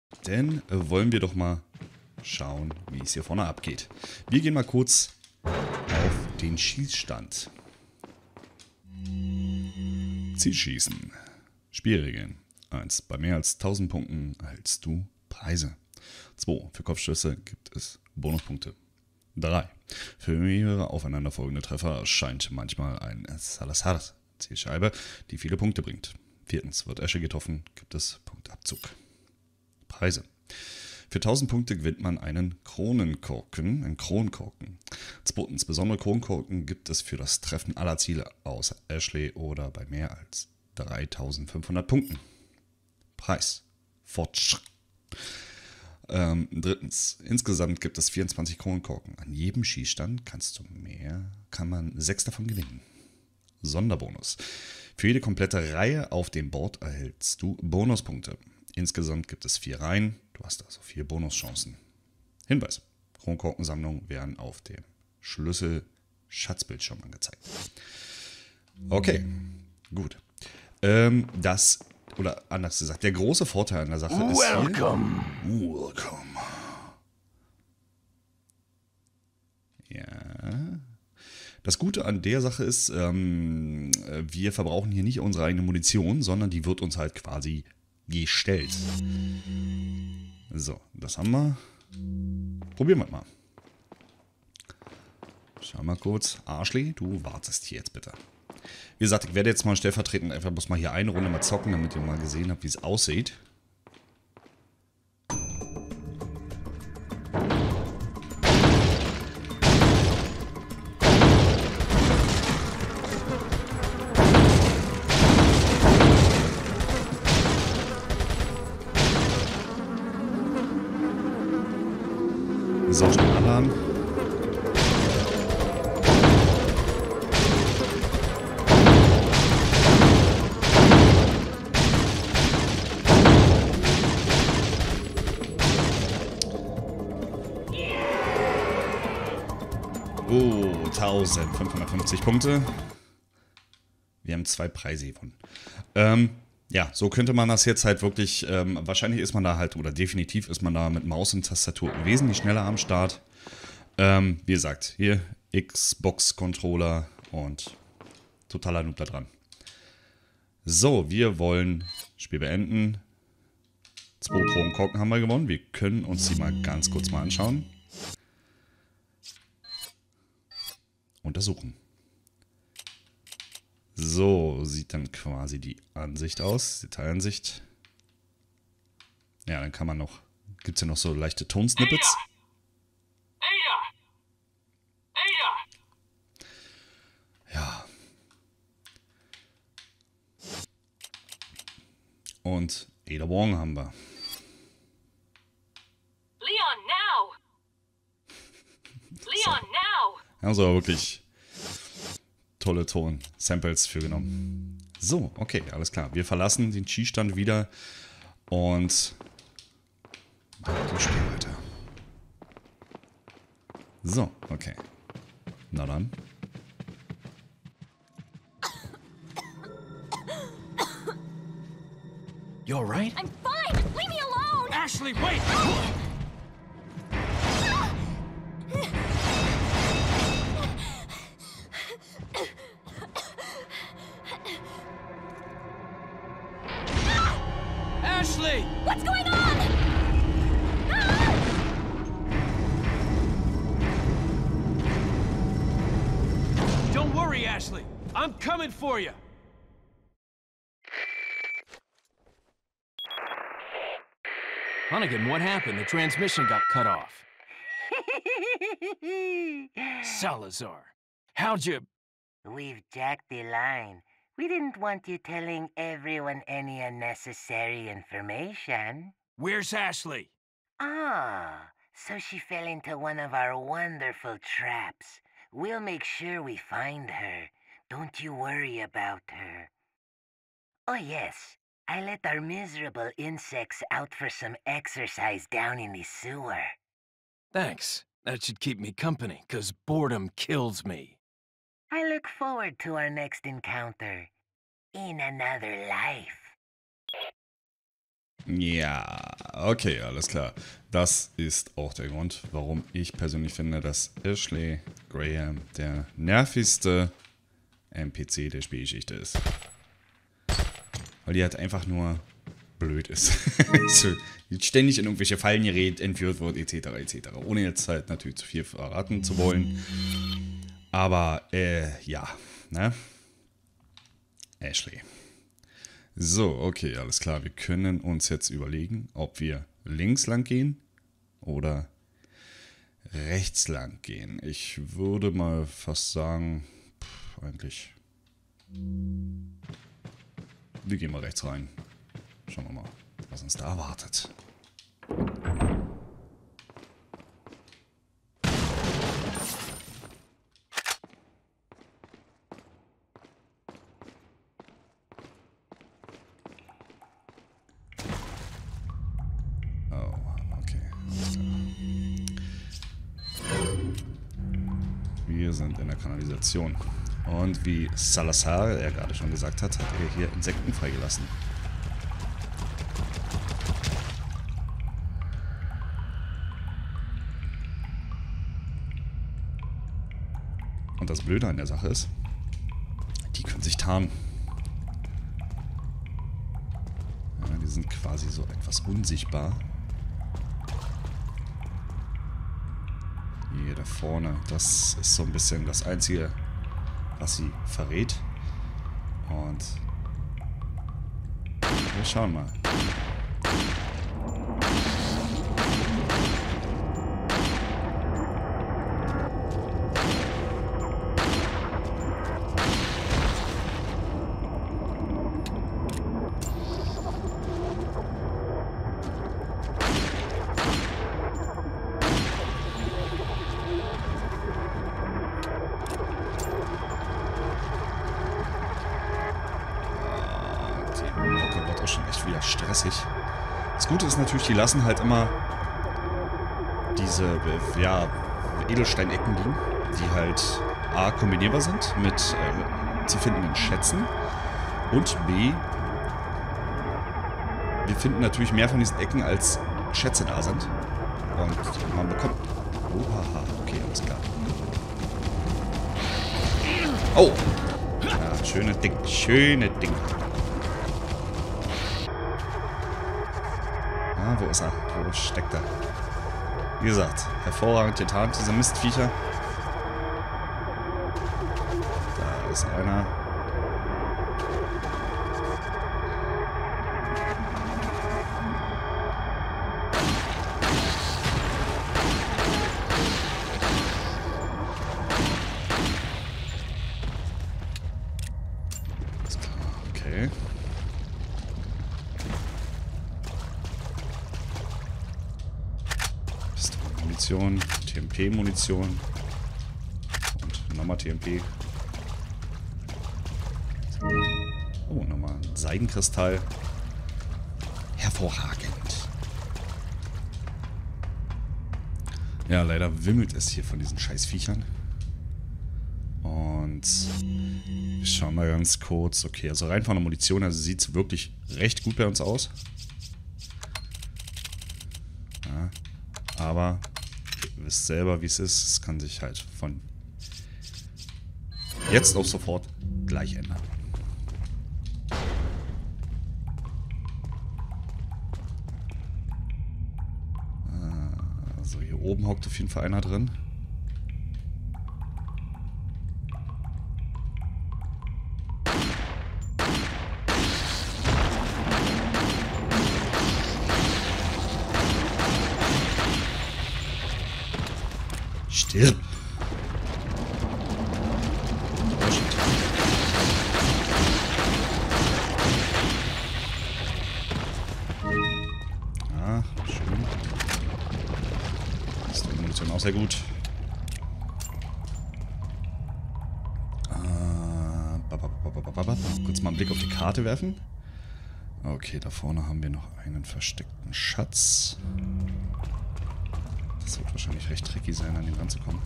Denn wollen wir doch mal schauen, wie es hier vorne abgeht. Wir gehen mal kurz auf den Schießstand. Zielschießen. Spielregeln. 1. Bei mehr als 1000 Punkten erhältst du Preise. 2. Für Kopfschüsse gibt es Bonuspunkte. 3. Für mehrere aufeinanderfolgende Treffer erscheint manchmal ein Salazar-Zielscheibe, die viele Punkte bringt. 4. Wird Esche getroffen, gibt es Punktabzug. Preise. Für 1000 Punkte gewinnt man einen Kronkorken. 2. Besondere Kronkorken gibt es für das Treffen aller Ziele außer Ashley oder bei mehr als 3500 Punkten. Preis. Fortschritt. 3. Insgesamt gibt es 24 Kronkorken. An jedem Schießstand kann man 6 davon gewinnen. Sonderbonus. Für jede komplette Reihe auf dem Board erhältst du Bonuspunkte. Insgesamt gibt es 4 Reihen. Du hast also 4 Bonuschancen. Hinweis. Kronkorkensammlungen werden auf dem Schlüssel-Schatzbildschirm angezeigt. Okay, gut. Oder anders gesagt, der große Vorteil an der Sache ist Welcome. Ja. Das Gute an der Sache ist, wir verbrauchen hier nicht unsere eigene Munition, sondern die wird uns halt quasi gestellt. So, das haben wir. Probieren wir mal. Schau mal kurz. Ashley, du wartest hier jetzt bitte. Wie gesagt, ich werde jetzt mal stellvertretend einfach bloß mal hier eine Runde mal zocken, damit ihr mal gesehen habt, wie es aussieht. So, schnell anladen. Oh, 1550 Punkte. Wir haben 2 Preise gewonnen. Ja, so könnte man das jetzt halt wirklich, wahrscheinlich ist man da halt, oder definitiv ist man da mit Maus und Tastatur wesentlich schneller am Start. Wie gesagt, hier Xbox-Controller und totaler Noob da dran. So, wir wollen Spiel beenden. 2 Kronkorken haben wir gewonnen. Wir können uns die mal ganz kurz mal anschauen. Untersuchen. So sieht dann quasi die Ansicht aus, Detailansicht. Ja, dann kann man noch, gibt es ja noch so leichte Tonsnippets. Ja. Und Ada Wong haben wir. Leon, now! Leon, now! Also wirklich tolle Ton-Samples für genommen. So, okay, alles klar. Wir verlassen den Schießstand wieder und machen das Spiel weiter. So, okay. Na dann. You all right? I'm fine! Leave me alone! Ashley, wait! Ashley! What's going on? Don't worry, Ashley. I'm coming for you. Hunnigan, what happened? The transmission got cut off. Salazar, how'd you... We've jacked the line. We didn't want you telling everyone any unnecessary information. Where's Ashley? Ah, so she fell into one of our wonderful traps. We'll make sure we find her. Don't you worry about her. Oh yes, I let our miserable insects out for some exercise down in the sewer. Thanks. That should keep me company, 'cause boredom kills me. I look forward to our next encounter. In another life. Ja, okay, alles klar. Das ist auch der Grund, warum ich persönlich finde, dass Ashley Graham der nervigste NPC der Spielgeschichte ist. Weil die halt einfach nur blöd ist. So, die ständig in irgendwelche Fallen gerät, entführt wird, etc. etc. Ohne jetzt halt natürlich zu viel verraten zu wollen. Aber, ja, ne? Ashley. So, okay, alles klar. Wir können uns jetzt überlegen, ob wir links lang gehen oder rechts lang gehen. Ich würde mal fast sagen, eigentlich, wir gehen mal rechts rein. Schauen wir mal, was uns da erwartet. Wir sind in der Kanalisation. Und wie Salazar, er gerade schon gesagt hat, hat er hier Insekten freigelassen. Und das Blöde an der Sache ist, die können sich tarnen. Ja, die sind quasi so etwas unsichtbar. Hier da vorne, das ist so ein bisschen das Einzige, was sie verrät. Und wir schauen mal. Schon echt wieder stressig. Das Gute ist natürlich, die lassen halt immer diese Edelsteinecken liegen, die halt A, kombinierbar sind mit zu findenden Schätzen und B, wir finden natürlich mehr von diesen Ecken, als Schätze da sind. Und man bekommt... Oha, okay, alles klar. Oh! Ja, schöne Ding, schöne Ding. Wo ist er? Wo steckt er? Wie gesagt, hervorragend getarnt, diese Mistviecher. Da ist einer. Alles klar, okay. Munition, TMP-Munition und nochmal TMP. Oh, nochmal ein Seidenkristall. Hervorragend. Ja, leider wimmelt es hier von diesen Scheißviechern. Und wir schauen mal ganz kurz. Okay, also rein von der Munition, also sieht es wirklich recht gut bei uns aus. Ja, aber ihr wisst selber, wie es ist. Es kann sich halt von jetzt auf sofort gleich ändern. Also hier oben hockt auf jeden Fall einer drin. Stirb! Ah, schön. Ist die Munition auch sehr gut. Kurz mal einen Blick auf die Karte werfen. Okay, da vorne haben wir noch einen versteckten Schatz. Das wird wahrscheinlich recht tricky sein, an den ranzukommen.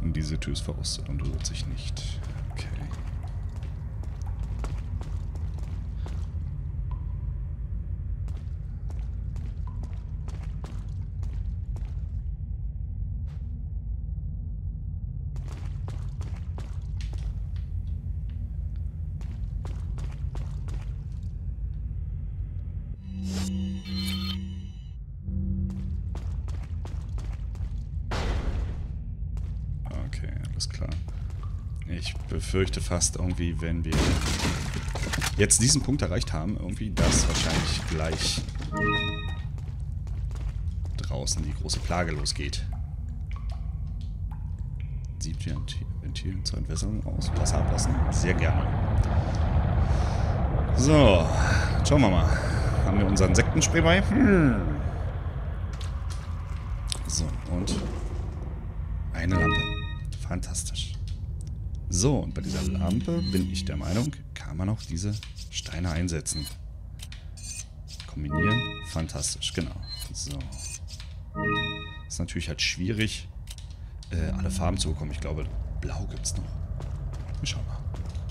Und diese Tür ist verrostet und rührt sich nicht. Okay. Okay, alles klar. Ich befürchte fast irgendwie, wenn wir jetzt diesen Punkt erreicht haben, irgendwie, dass wahrscheinlich gleich draußen die große Plage losgeht. Sieht wie ein Ventil zur Entwässerung aus. Wasser ablassen? Sehr gerne. So, schauen wir mal. Haben wir unseren Insektenspray bei? So, und eine Lampe. Fantastisch. So, und bei dieser Lampe bin ich der Meinung, kann man auch diese Steine einsetzen. Kombinieren. Fantastisch, genau. So. Ist natürlich halt schwierig, alle Farben zu bekommen. Ich glaube, blau gibt es noch. Wir schauen mal.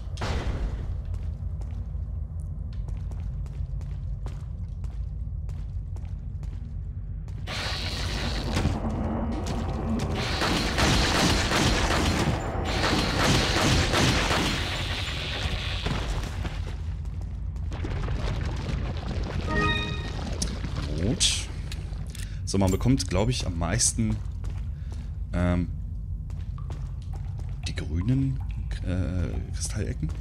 Rot. So, man bekommt, glaube ich, am meisten die grünen Kristallecken.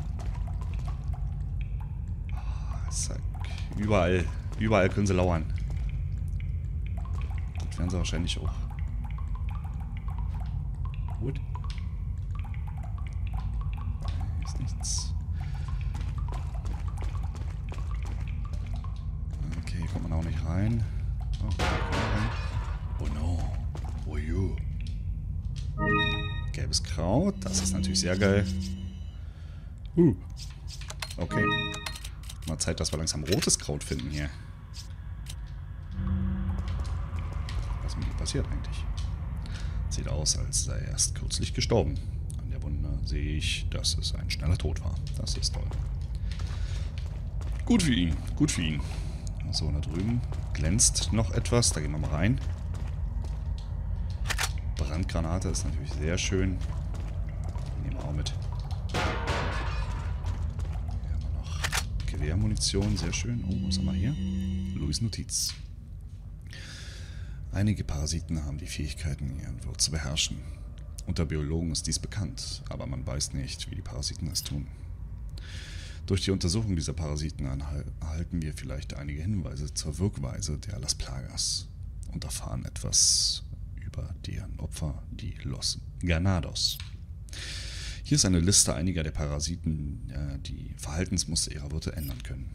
Zack. Überall können sie lauern. Das werden sie wahrscheinlich auch. Gut. Hier ist nichts. Okay, hier kommt man auch nicht rein. Oh no. Oh you. Gelbes Kraut. Das ist natürlich sehr geil. Okay. Mal Zeit, dass wir langsam rotes Kraut finden hier. Was mit ihm passiert eigentlich? Sieht aus, als sei er erst kürzlich gestorben. An der Wunde sehe ich, dass es ein schneller Tod war. Das ist toll. Gut für ihn. Gut für ihn. So, da drüben glänzt noch etwas. Da gehen wir mal rein. Brandgranate ist natürlich sehr schön. Die nehmen wir auch mit. Hier haben wir noch Gewehrmunition. Sehr schön. Oh, was haben wir hier? Louis Notiz. Einige Parasiten haben die Fähigkeiten, ihren Wirt zu beherrschen. Unter Biologen ist dies bekannt, aber man weiß nicht, wie die Parasiten es tun. Durch die Untersuchung dieser Parasiten erhalten wir vielleicht einige Hinweise zur Wirkweise der Las Plagas und erfahren etwas über deren Opfer, die Los Ganados. Hier ist eine Liste einiger der Parasiten, die Verhaltensmuster ihrer Wirte ändern können.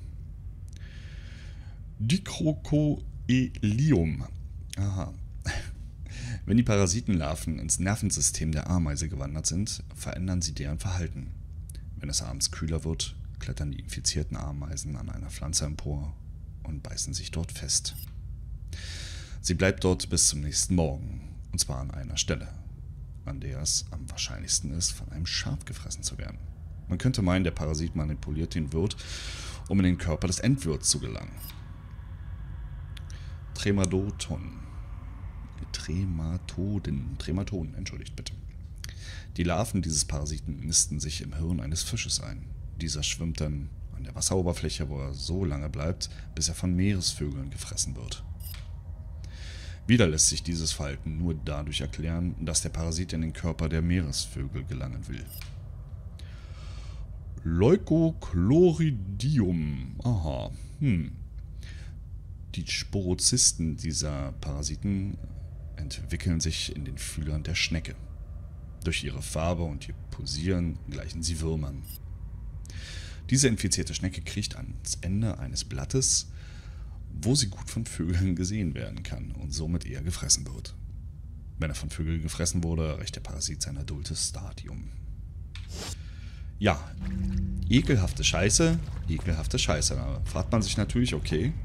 Dicrocoelium. Aha. Wenn die Parasitenlarven ins Nervensystem der Ameise gewandert sind, verändern sie deren Verhalten. Wenn es abends kühler wird, klettern die infizierten Ameisen an einer Pflanze empor und beißen sich dort fest. Sie bleibt dort bis zum nächsten Morgen, und zwar an einer Stelle, an der es am wahrscheinlichsten ist, von einem Schaf gefressen zu werden. Man könnte meinen, der Parasit manipuliert den Wirt, um in den Körper des Endwirts zu gelangen. Trematoden, entschuldigt bitte. Die Larven dieses Parasiten nisten sich im Hirn eines Fisches ein. Dieser schwimmt dann an der Wasseroberfläche, wo er so lange bleibt, bis er von Meeresvögeln gefressen wird. Wieder lässt sich dieses Verhalten nur dadurch erklären, dass der Parasit in den Körper der Meeresvögel gelangen will. Leukochloridum. Aha. Die Sporozysten dieser Parasiten entwickeln sich in den Fühlern der Schnecke. Durch ihre Farbe und ihr Posieren gleichen sie Würmern. Diese infizierte Schnecke kriecht ans Ende eines Blattes, wo sie gut von Vögeln gesehen werden kann und somit eher gefressen wird. Wenn er von Vögeln gefressen wurde, erreicht der Parasit sein adultes Stadium. Ja, ekelhafte Scheiße. Da fragt man sich natürlich, okay,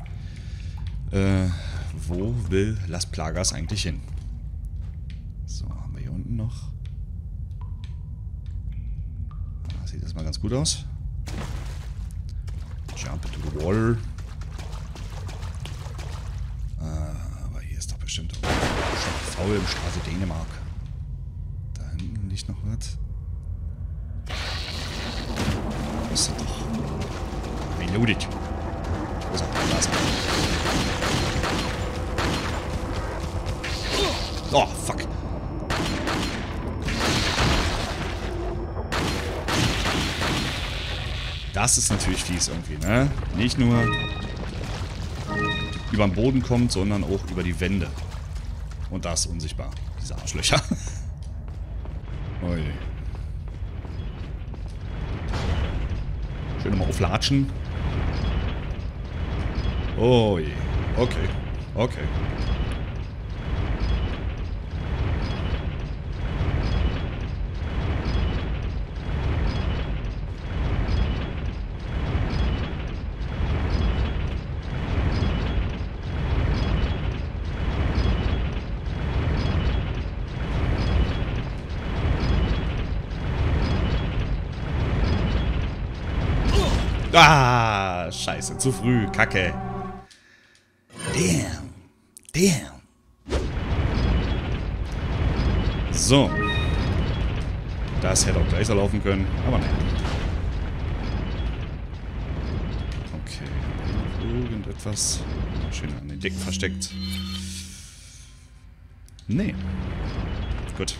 wo will Las Plagas eigentlich hin? So, haben wir hier unten noch sieht das mal ganz gut aus. Jump into the water. Aber hier ist doch bestimmt faul im Straße Dänemark. Da hinten liegt noch was. Das ist doch... Reloaded. So, da ist er. Oh, fuck. Das ist natürlich fies irgendwie, ne? Nicht nur über den Boden kommt, sondern auch über die Wände. Und das unsichtbar, diese Arschlöcher. Ui. Schön mal auflatschen. Oh je. Okay. Okay. Ah, scheiße, zu früh, Kacke. Damn. Damn. So. Das hätte auch gleich so laufen können, aber nein. Okay, irgendetwas schön an den Decken versteckt. Nee. Gut.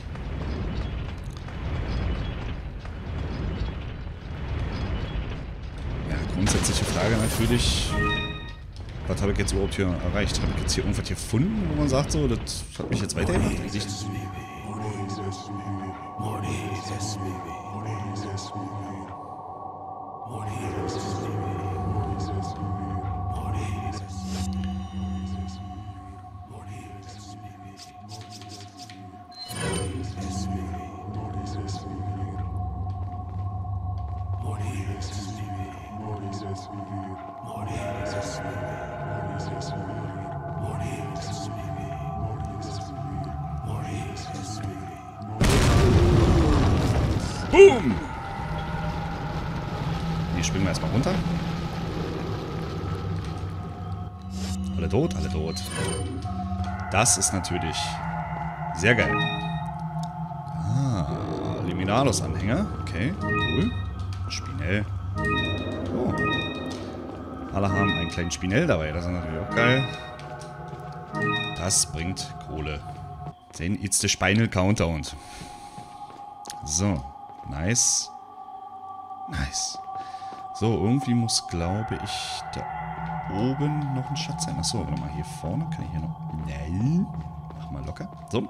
Grundsätzliche Frage natürlich, was habe ich jetzt überhaupt hier erreicht? Habe ich jetzt hier irgendwas hier gefunden, wo man sagt, so, das hat mich jetzt weitergebracht? Boom! Hier springen wir erstmal runter. Alle tot, alle tot. Das ist natürlich sehr geil. Ah, Liminalos-Anhänger. Okay, cool. Spinell. Oh. Alle haben einen kleinen Spinell dabei. Das ist natürlich auch geil. Das bringt Kohle. Den It's the Spinal Countdown. So. Nice. Nice. So, irgendwie muss, glaube ich, da oben noch ein Schatz sein. Achso, warte mal, hier vorne kann ich hier noch... Nein. Mach mal locker. So.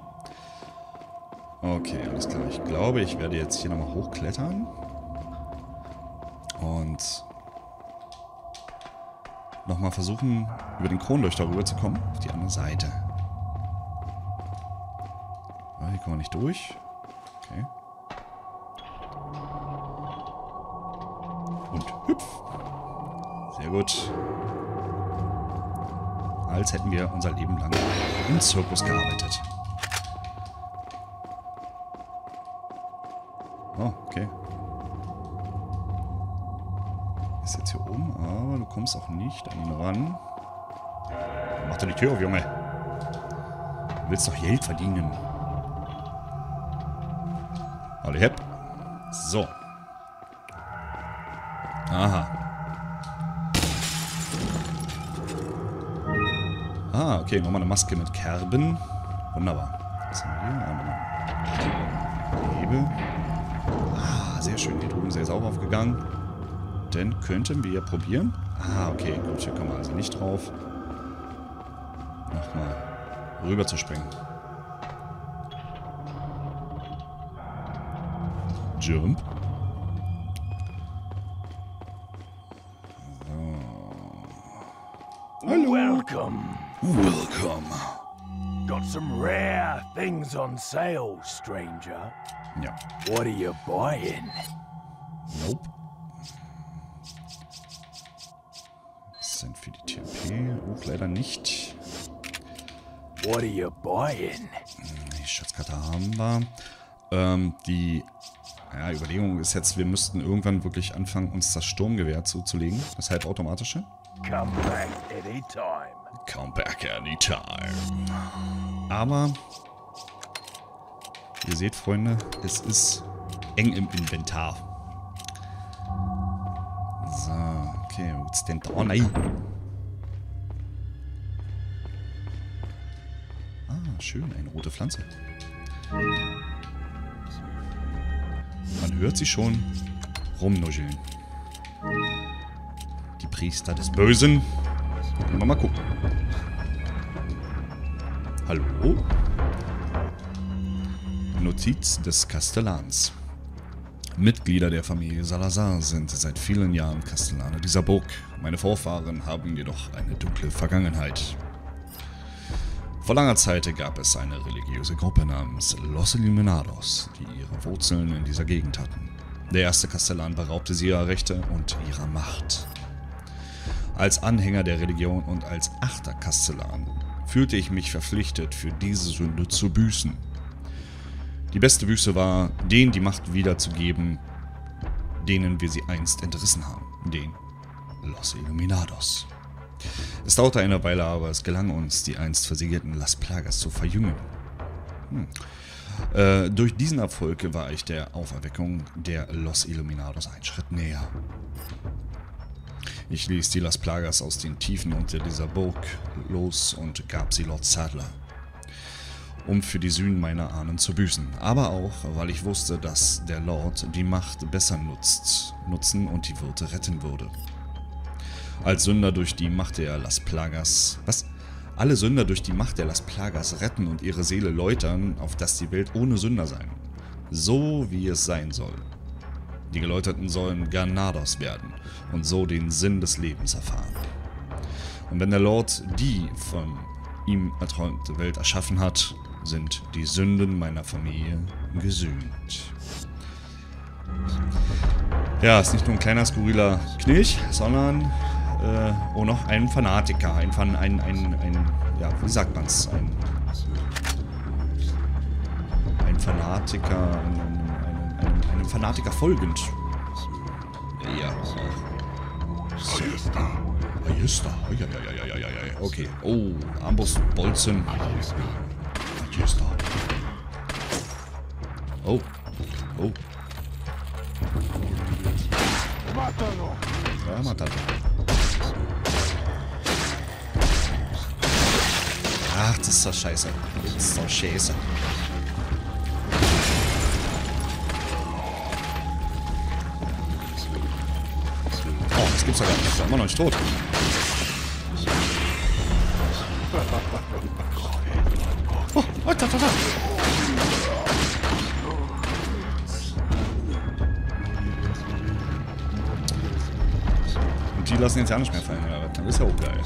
Okay, alles klar. Ich glaube, ich werde jetzt hier nochmal hochklettern. Und nochmal versuchen, über den Kronleuchter rüber zu kommen. Auf die andere Seite. Ah, hier kommen wir nicht durch. Okay. Und hüpf. Sehr gut. Als hätten wir unser Leben lang im Zirkus gearbeitet. Oh, okay. Ist jetzt hier oben, aber du kommst auch nicht an ihn ran. Mach doch die Tür auf, Junge. Du willst doch Geld verdienen. Alle hepp. So. Aha. Ah, okay, nochmal eine Maske mit Kerben. Wunderbar. Was haben wir hier? Hebel. Ah, sehr schön. Hier drüben ist er jetzt auch aufgegangen. Dann könnten wir probieren. Ah, okay, gut, hier kommen wir also nicht drauf. Nochmal rüber zu springen. Jump. Welcome. Welcome. Got some rare things on sale, stranger. Ja. What are you buying? Nope. Das sind für die TMP auch leider nicht. What are you buying? Die Schatzkarte haben wir. Die Überlegung ist jetzt, wir müssten irgendwann wirklich anfangen, uns das Sturmgewehr zuzulegen. Das halbautomatische. Come back anytime. Come back anytime. Aber, ihr seht, Freunde, es ist eng im Inventar. So, okay, wo geht's denn da? Oh nein! Ah, schön, eine rote Pflanze. Man hört sie schon rumnuscheln. Die Priester des Bösen. Wollen wir mal gucken. Hallo? Notiz des Kastellans. Mitglieder der Familie Salazar sind seit vielen Jahren Kastellane dieser Burg. Meine Vorfahren haben jedoch eine dunkle Vergangenheit. Vor langer Zeit gab es eine religiöse Gruppe namens Los Illuminados, die ihre Wurzeln in dieser Gegend hatten. Der erste Kastellan beraubte sie ihrer Rechte und ihrer Macht. Als Anhänger der Religion und als 8. Kastellan fühlte ich mich verpflichtet, für diese Sünde zu büßen. Die beste Büße war, denen die Macht wiederzugeben, denen wir sie einst entrissen haben, den Los Illuminados. Es dauerte eine Weile, aber es gelang uns, die einst versiegelten Las Plagas zu verjüngen. Durch diesen Erfolg war ich der Auferweckung der Los Illuminados einen Schritt näher. Ich ließ die Las Plagas aus den Tiefen unter dieser Burg los und gab sie Lord Sadler, um für die Sünden meiner Ahnen zu büßen. Aber auch, weil ich wusste, dass der Lord die Macht besser nutzen und die Wirte retten würde. Als Sünder durch die Macht der Las Plagas... Was? Alle Sünder durch die Macht der Las Plagas retten und ihre Seele läutern, auf dass die Welt ohne Sünder sein. So wie es sein soll. Die Geläuterten sollen Ganados werden und so den Sinn des Lebens erfahren. Und wenn der Lord die von ihm erträumte Welt erschaffen hat, sind die Sünden meiner Familie gesühnt. Ja, ist nicht nur ein kleiner skurriler Knilch, sondern auch noch ein Fanatiker, ja, wie sagt man's? Ein Fanatiker, einem Fanatiker folgend. Ja. Majesta. Okay. Oh, Armbrustbolzen. Majesta. Oh. Oh. Ja, Matata. Ach, das ist doch scheiße. Das ist doch scheiße. Oh, das gibt's doch gar nicht. Das ist immer noch nicht tot. Oh, da. Und die lassen jetzt ja nicht mehr fallen, aber dann ist ja auch geil.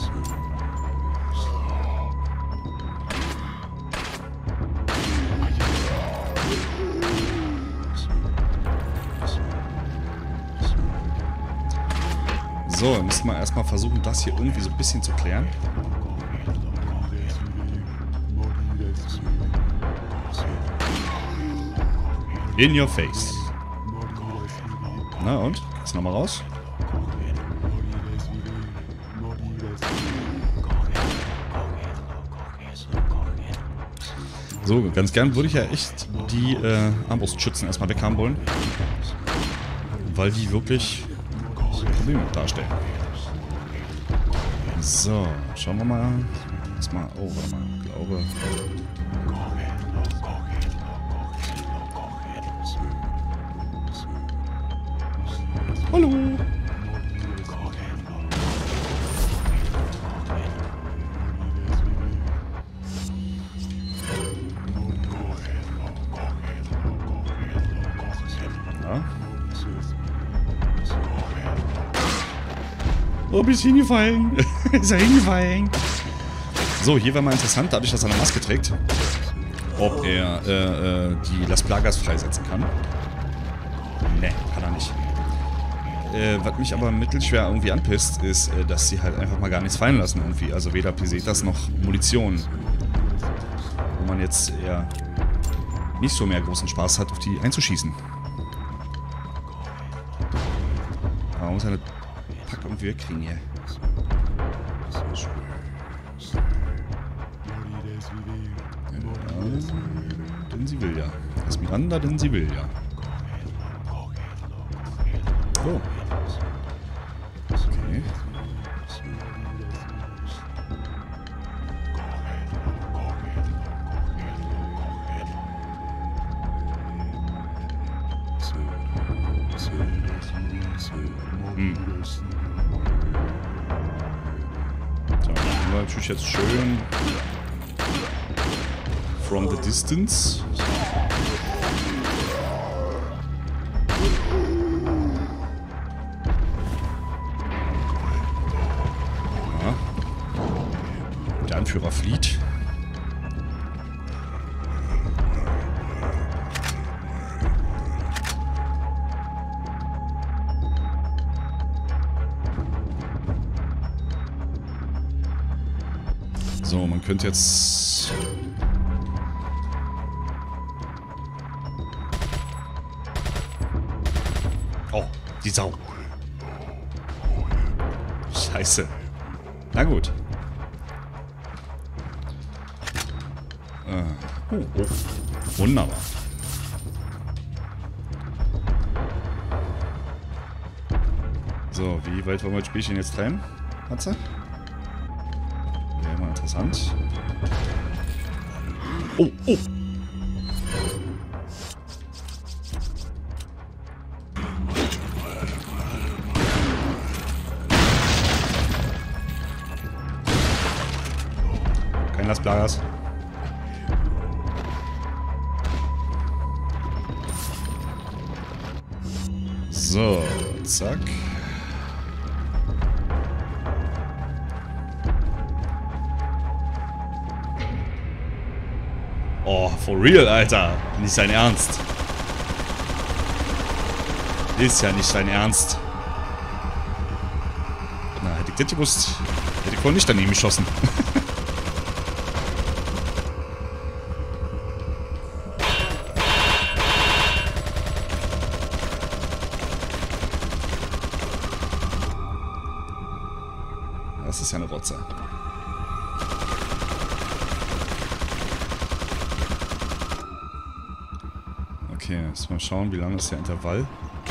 So, dann müssen wir erstmal versuchen, das hier irgendwie so ein bisschen zu klären. In your face. Na und? Jetzt nochmal raus. So, ganz gern würde ich ja echt die Armbrustschützen erstmal weghaben wollen. Weil die wirklich Probleme darstellen. So, schauen wir mal. Erstmal, oh, warte mal, ich glaube. Hallo! Ja. Oh, ist hingefallen. Ist er hingefallen. So, hier wäre mal interessant, dadurch, dass er eine Maske trägt, ob er die Las Plagas freisetzen kann. Ne, kann er nicht. Was mich aber mittelschwer irgendwie anpisst, ist, dass sie halt einfach mal gar nichts fallen lassen irgendwie. Also weder Pesetas noch Munition. Wo man jetzt eher nicht so mehr großen Spaß hat, auf die einzuschießen. Aber man muss eine Pack irgendwie wegkriegen hier. Denn sie will ja. Esmeralda, denn sie will ja. Oh. Okay. So, dann machen wir natürlich jetzt schön from the distance. Ja. Der Anführer flieht. So, man könnte jetzt... Oh, die Sau. Scheiße. Na gut. Oh. Wunderbar. So, wie weit wollen wir das Spielchen jetzt treiben? Hatze? Wäre mal interessant. Oh. Kein Las Plagas. So, zack. Oh, for real, Alter. Nicht sein Ernst. Ist ja nicht sein Ernst. Na, hätte ich das gewusst. Hätte ich wohl nicht daneben geschossen. Das ist ja eine Rotze. Okay, jetzt mal schauen, wie lang ist der Intervall.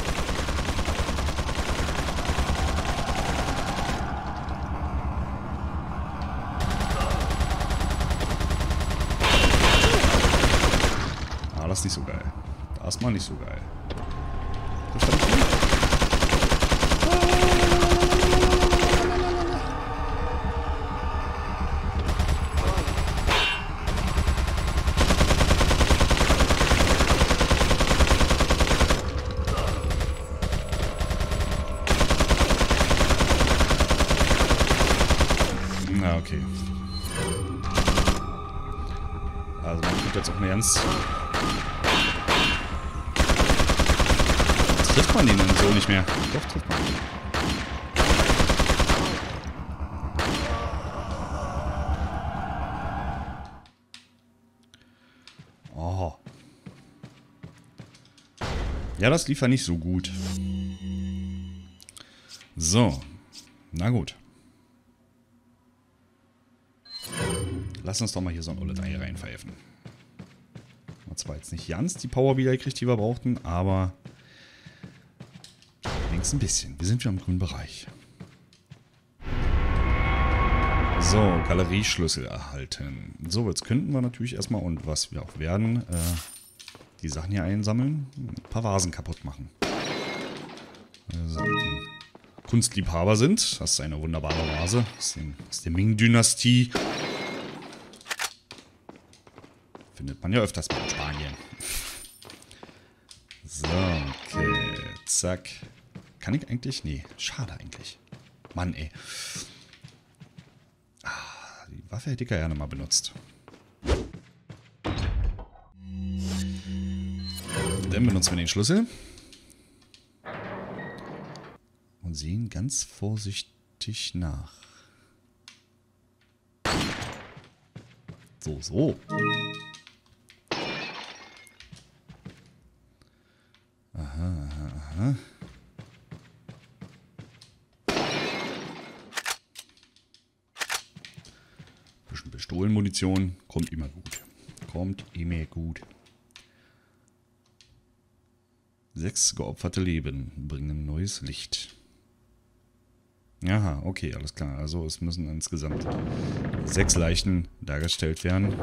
Ah, das ist nicht so geil. Das ist mal nicht so geil. Na, okay. Also man tut jetzt auch eine ganz... Trifft man ihn denn so nicht mehr? Doch, trifft man ihn. Oh. Ja, das lief ja nicht so gut. So. Na gut. Lass uns doch mal hier so ein Olle hier reinpfeifen. Hat zwar jetzt nicht ganz die Power wieder gekriegt, die wir brauchten, aber wenigstens ein bisschen. Wir sind wieder im grünen Bereich. So, Galerieschlüssel erhalten. So, jetzt könnten wir natürlich erstmal, und was wir auch werden, die Sachen hier einsammeln, ein paar Vasen kaputt machen. Also, die Kunstliebhaber sind. Das ist eine wunderbare Vase aus der Ming-Dynastie. Findet man ja öfters mal in Spanien. So, okay. Zack. Kann ich eigentlich? Nee, schade eigentlich. Mann, ey. Die Waffe hätte ich ja gerne mal benutzt. Dann benutzen wir den Schlüssel. Und sehen ganz vorsichtig nach. So. Aha, aha, aha. Bisschen Pistolenmunition. Kommt immer gut. Kommt immer gut. 6 geopferte Leben bringen neues Licht. Aha, okay, alles klar. Also es müssen insgesamt 6 Leichen dargestellt werden.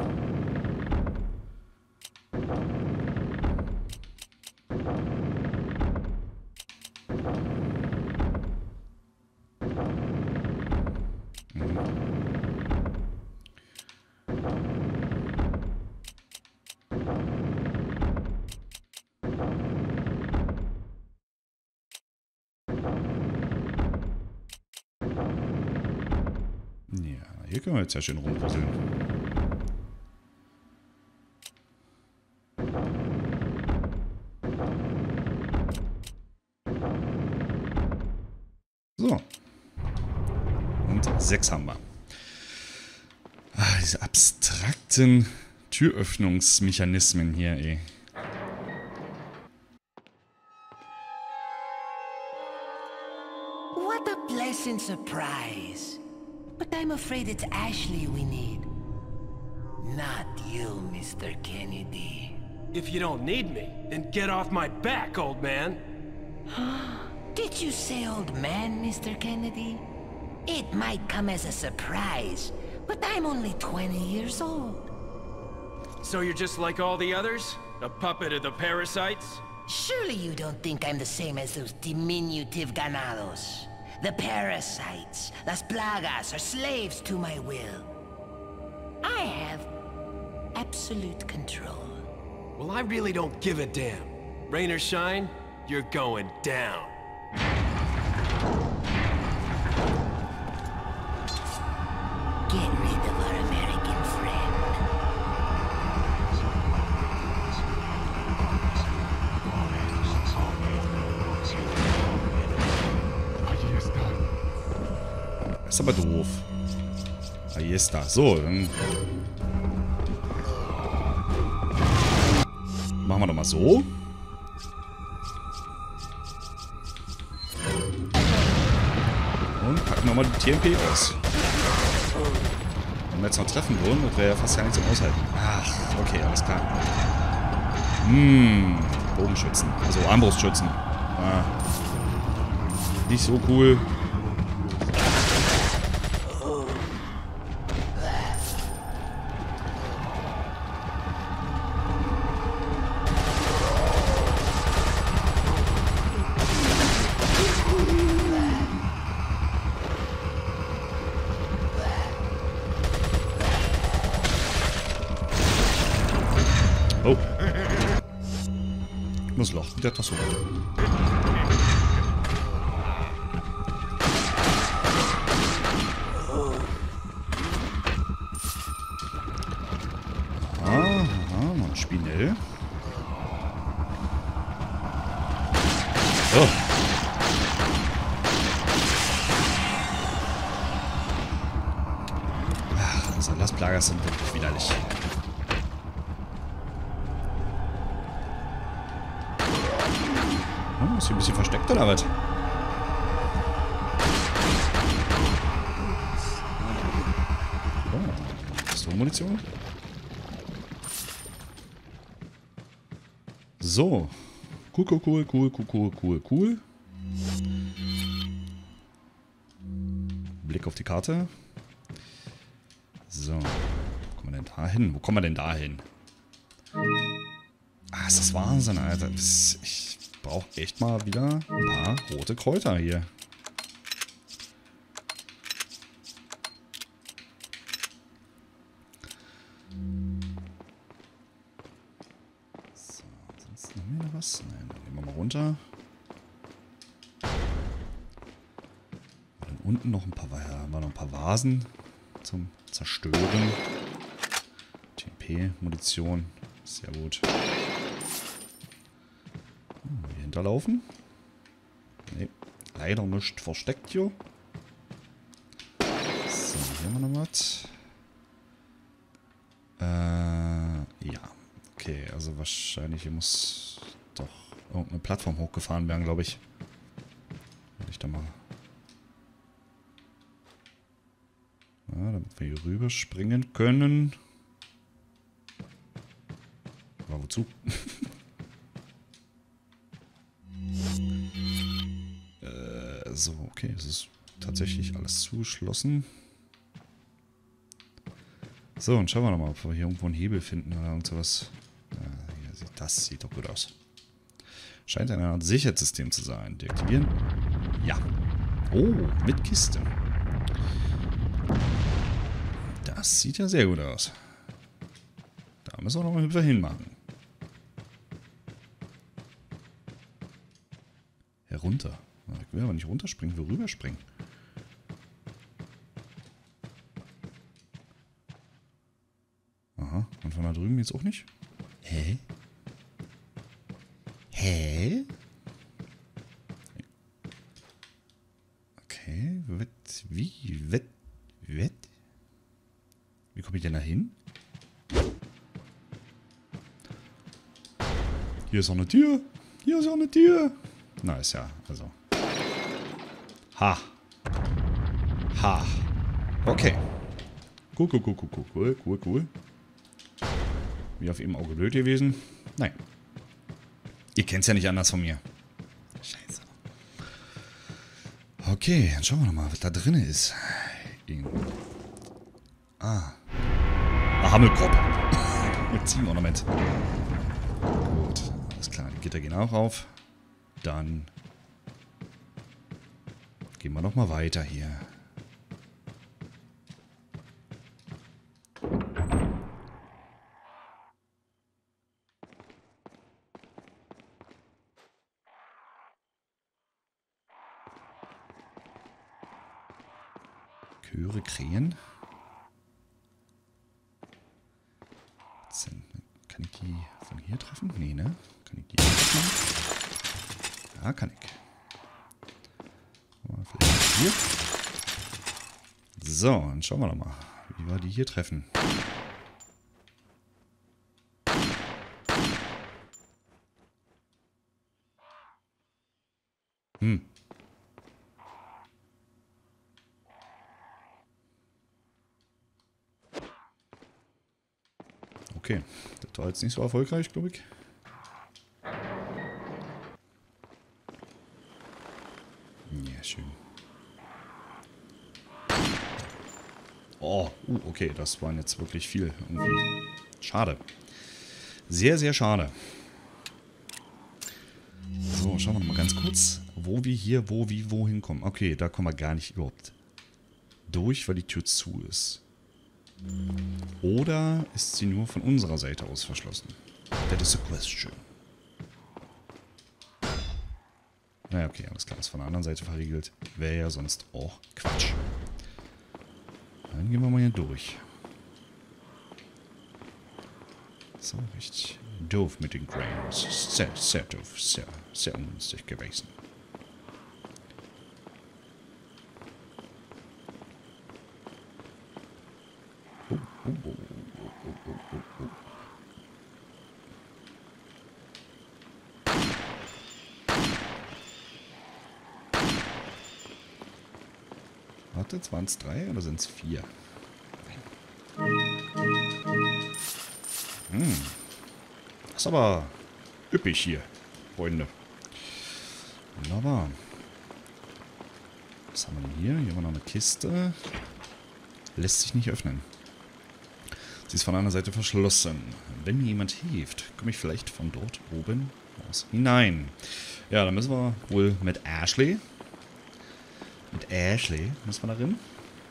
Ja, hier können wir jetzt ja schön rumpuzzeln. So. Und 6 haben wir. Ah, diese abstrakten Türöffnungsmechanismen hier, ey. What a pleasant surprise. But I'm afraid it's Ashley we need. Not you, Mr. Kennedy. If you don't need me, then get off my back, old man. Did you say old man, Mr. Kennedy? It might come as a surprise, but I'm only 20 years old. So you're just like all the others? A puppet of the parasites? Surely you don't think I'm the same as those diminutive ganados. The parasites, las plagas, are slaves to my will. I have absolute control. Well, I really don't give a damn. Rain or shine, you're going down. Get rid of our American friend. Ist aber doof. Ah, hier ist da. So, dann machen wir doch mal so. Und packen wir mal die TMP aus. Wenn wir jetzt noch treffen würden, das wäre ja fast gar nicht zum Aushalten. Ach, okay, alles klar. Bogenschützen. Also Armbrustschützen. Ah. Nicht so cool. Oh. Das Loch mit der Tasse. Aha, mal Spinell. Oh. Ach, also Lastplager sind wirklich widerlich. Oh, ist hier ein bisschen versteckt oder was? Oh, Pistolmunition. So. Cool. Blick auf die Karte. So. Wo kommen wir denn da hin? Wo kommen wir denn da hin? Ah, ist das Wahnsinn, Alter. Ich brauche echt mal wieder ein paar rote Kräuter hier. So, ansonsten haben wir noch was? Nein, dann gehen wir mal runter. Dann unten noch ein paar, haben wir noch ein paar Vasen zum Zerstören. TP-Munition. Sehr gut. Hier hinterlaufen? Ne, leider nicht versteckt hier. So, hier haben wir noch was. Ja. Okay, also wahrscheinlich hier muss doch irgendeine Plattform hochgefahren werden, glaube ich. Werde ich da mal... Ja, damit wir hier rüber springen können. Aber wozu? So, okay, es ist tatsächlich alles zugeschlossen. So, und schauen wir nochmal, ob wir hier irgendwo einen Hebel finden oder irgend sowas. Das sieht doch gut aus. Scheint eine Art Sicherheitssystem zu sein. Deaktivieren. Ja. Oh, mit Kiste. Das sieht ja sehr gut aus. Da müssen wir noch mal Hüpfer hinmachen. Herunter. Ich will aber nicht runterspringen, ich will rüberspringen. Aha, und von da drüben jetzt auch nicht? Hä? Hä? Okay, wie komme ich denn da hin? Hier ist auch eine Tür. Hier ist auch eine Tür. Nice, ja, also. Ha. Ha. Okay. Cool. Wie auf eben Auge blöd gewesen. Nein. Ihr kennt es ja nicht anders von mir. Scheiße. Okay, dann schauen wir mal, was da drin ist. Hammelkorb. Mit Ziegenornament. Gut, alles klar. Die Gitter gehen auch auf. Dann gehen wir noch mal weiter hier. Chöre, Krähen. Kann ich die von hier treffen? Nee, ne? Kann ich die hier treffen? Ja, kann ich. Aber vielleicht hier. So, dann schauen wir doch mal, wie wir die hier treffen. Okay, das war jetzt nicht so erfolgreich, glaube ich. Ja, schön. Oh, okay, das waren jetzt wirklich viel. Irgendwie. Schade. Sehr, sehr schade. So, schauen wir noch mal ganz kurz, wo wir hier, wohin kommen. Okay, da kommen wir gar nicht überhaupt durch, weil die Tür zu ist. Oder ist sie nur von unserer Seite aus verschlossen? That is a question. Naja, okay, alles klar. Ist von der anderen Seite verriegelt. Wäre ja sonst auch Quatsch. Dann gehen wir mal hier durch. So, richtig doof mit den Cranes. Sehr doof. Sehr ungünstig gewesen. Warte, jetzt waren es 3 oder sind es 4? Das ist aber üppig hier, Freunde. Wunderbar. Was haben wir denn hier? Hier haben wir noch eine Kiste. Lässt sich nicht öffnen. Sie ist von einer Seite verschlossen. Wenn mir jemand hilft, komme ich vielleicht von dort oben aus hinein. Ja, dann müssen wir wohl mit Ashley. Mit Ashley müssen wir da rein.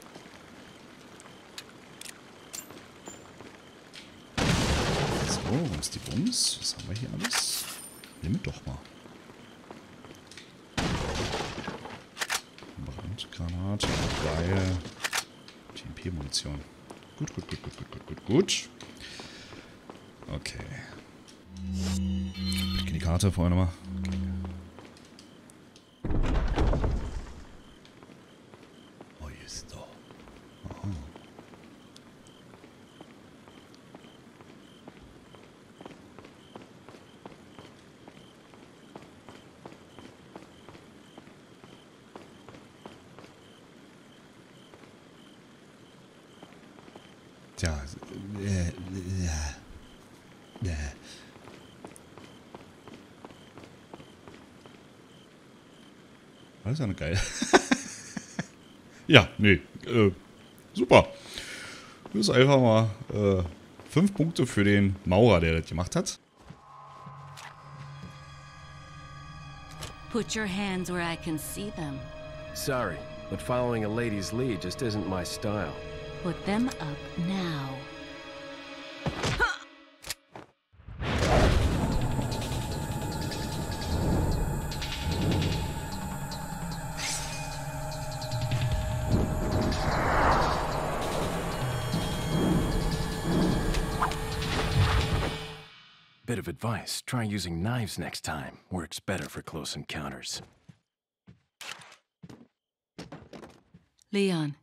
So, wo ist die Bums? Was haben wir hier alles? Nimm doch mal. Brandgranate, Beil, TMP-Munition. Gut. Okay. Ich kenne die Karte vorher nochmal. Okay. Oh, hier ist da. Aha. Tja, das ist ja eine geil. Ja, nee, super. Das ist einfach mal 5 Punkte für den Maurer, der das gemacht hat. Put your hands where I can see them. Sorry, but following a lady's lead just isn't my style. Put them up now. Bit of advice, try using knives next time. Works better for close encounters. Leon.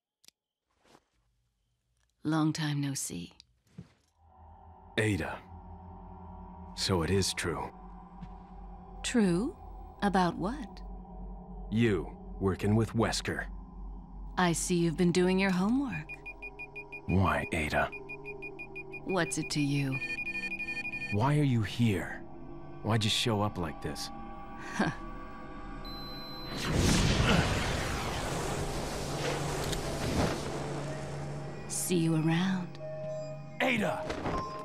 Long time no see. Ada. So it is true. True? About what? You, working with Wesker. I see you've been doing your homework. Why, Ada? What's it to you? Why are you here? Why'd you show up like this? See you around. Ada!